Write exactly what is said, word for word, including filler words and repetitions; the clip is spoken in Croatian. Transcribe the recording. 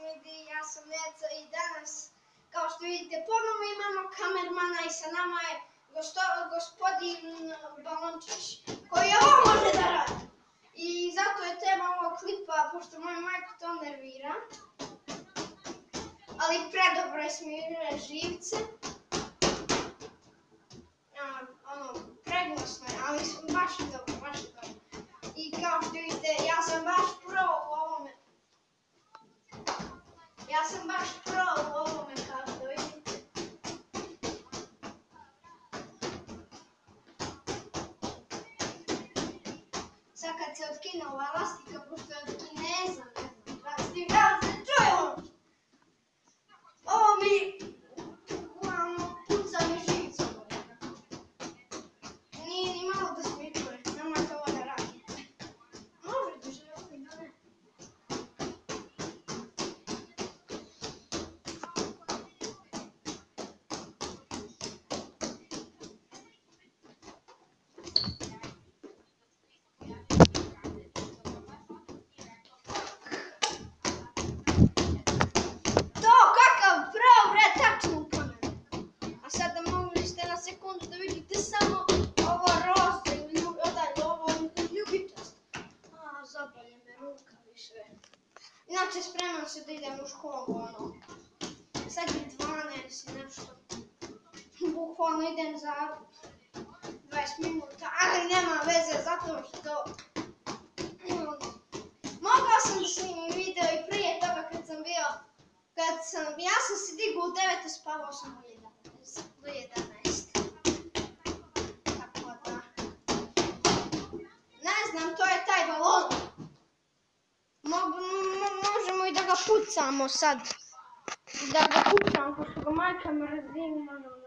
vidi, ja sam Neca i danas, kao što vidite, ponovno imamo kamermana i sa nama je gospodin Balončić, koji ovo može da radi. I zato je tema ovog klipa, pošto moj majko to nervira, ali predobro je smiruje živce. Ono, preglasno je, ali baš je dobro, baš je dobro. I kao što vidite, ja sam baš pro u ovome. Ja sam baš pro u ovome, kao što vidite. Sad kad se otkine ova lastika, pošto je od Kineza, ne znam, lastika, da se čuje ono. Ovo mi, uglavnom, puca mi živicu. Nije ni malo da smiruje, nemojte ovo da radi. Može da želi, da ne. Inače, spremam se da idem u školu, ono, sad je dvanaest i nešto, bukvalno idem za dvadeset minuta, ali nema veze zato što mogao sam da snimim video i prije toga kad sam bio, kad sam, ja sam se digao u devet, a spavao sam u jedanaest. Tako da, ne znam, to je taj balon. Možemo i da ga pucamo sad, da ga pucamo, pošto ga majka mrzi, možemo